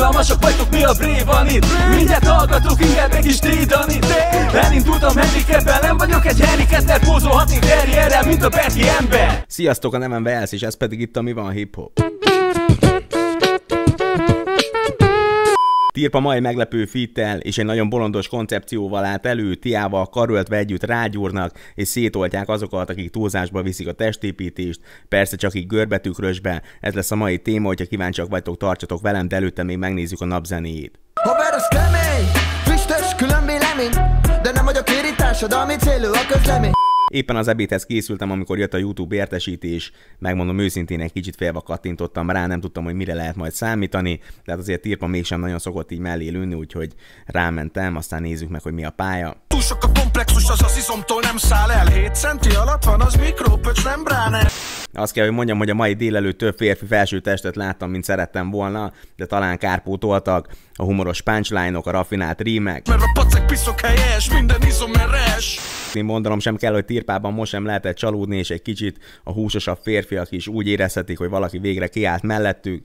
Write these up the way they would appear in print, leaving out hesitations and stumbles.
Unalmasak vagytok, mi a Brévanit? Mindjárt hallgatok, inkább egy kis Tridanit. Elindultam handicapben, nem vagyok egy Harry Ketter, pózolhatni terrierrel, mint a Betty ember. Sziasztok, a nevem Velsz, és ez pedig itt a Mi Van Hip Hop. Tirpa mai meglepő fittel és egy nagyon bolondos koncepcióval állt elő, Tiával karöltve együtt rágyúrnak és szétoltják azokat, akik túlzásba viszik a testépítést, persze csak így görbetükrösbe. Ez lesz a mai téma, hogyha kíváncsiak vagytok, tartsatok velem, de előtte még megnézzük a napzenéjét. Haver, az kemény, füstös, külön vélemény, de nem vagyok irritásod, ami célú a közlemény. Éppen az ebédhez készültem, amikor jött a YouTube értesítés, megmondom őszintén, egy kicsit félve kattintottam rá, nem tudtam, hogy mire lehet majd számítani, de hát azért Tirpa mégsem nagyon szokott így mellé lőni, úgyhogy rámentem, aztán nézzük meg, hogy mi a pálya. Túl sok a komplexus, az izomtól nem száll el, 7 centi alatt van, az mikropöcs membráne. Azt kell, hogy mondjam, hogy a mai délelőtt több férfi felső testet láttam, mint szerettem volna, de talán kárpótoltak a humoros punchline-ok, a raffinált rímek. Mert a pacek piszok helyes, minden izom erres. Én mondanom sem kell, hogy Tirpában most sem lehetett csalódni, és egy kicsit a húsosabb férfiak is úgy érezhetik, hogy valaki végre kiállt mellettük.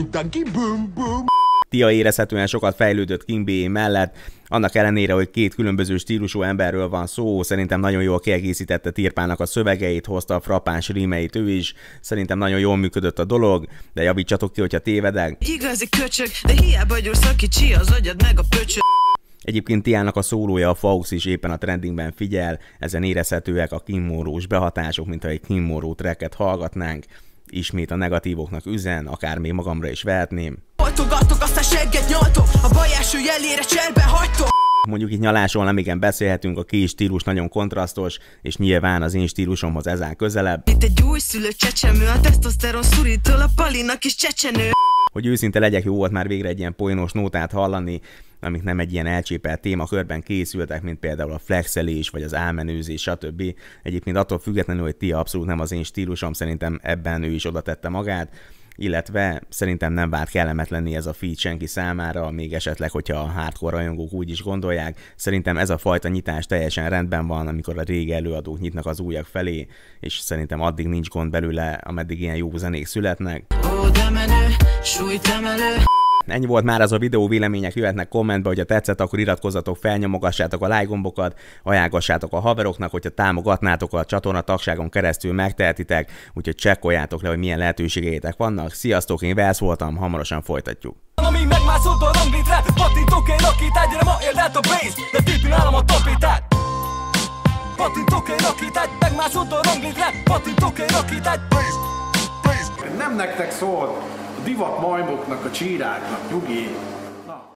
Tia érezhetően sokat fejlődött King B mellett, annak ellenére, hogy két különböző stílusú emberről van szó, szerintem nagyon jól kiegészítette Tirpának a szövegeit, hozta a frappáns rímeit ő is, szerintem nagyon jól működött a dolog, de javítsatok ki, hogyha tévedek. Igazi köcsög, de hiába gyúrsz a kicsi, az agyad meg a pöcsög. Egyébként Tiának a szólója, a Faux is éppen a trendingben figyel, ezen érezhetőek a Kimmorós behatások, mintha egy Kimmoró tracket hallgatnánk. Ismét a negatívoknak üzen, akár még magamra is vehetném. Oltogatok, aztán segget nyaltok, a baj első jelére cserbe hagytok. Mondjuk itt nyalásról nem igen beszélhetünk, a két stílus nagyon kontrasztos, és nyilván az én stílusomhoz ez áll közelebb. Itt egy újszülött csecsemő, a tesztoszteron szurítól a palinak is csecsenő. Hogy őszinte legyek, jó volt már végre egy ilyen poénos nótát hallani, amik nem egy ilyen elcsépelt témakörben készültek, mint például a flexelés, vagy az álmenőzés, stb. Egyébként attól függetlenül, hogy Tia abszolút nem az én stílusom, szerintem ebben ő is oda tette magát, illetve szerintem nem várt kellemetlenni ez a feat senki számára, még esetleg, hogyha a hardcore rajongók úgy is gondolják. Szerintem ez a fajta nyitás teljesen rendben van, amikor a régi előadók nyitnak az újak felé, és szerintem addig nincs gond belőle, ameddig ilyen jó zenék születnek. Ó, de menő, súlytemelő. Ennyi volt már az a videó, vélemények jöhetnek kommentbe, hogyha tetszett, akkor iratkozzatok fel, nyomogassátok a like gombokat, ajánlgassátok a haveroknak, hogyha támogatnátok a csatorna tagságon keresztül megtehetitek, úgyhogy csekkoljátok le, hogy milyen lehetőségeitek vannak. Sziasztok, én Velsz voltam, hamarosan folytatjuk. Ami megmászott a ranglitre, pattintok egy rakétát, gyere ma éld át a base, de tipinálom a tapétát. Pattintok egy rakétát, megmászott a ranglitre, pattintok egy rakétát. Nem nektek szól, a divat majmoknak, a csíráknak, nyugi.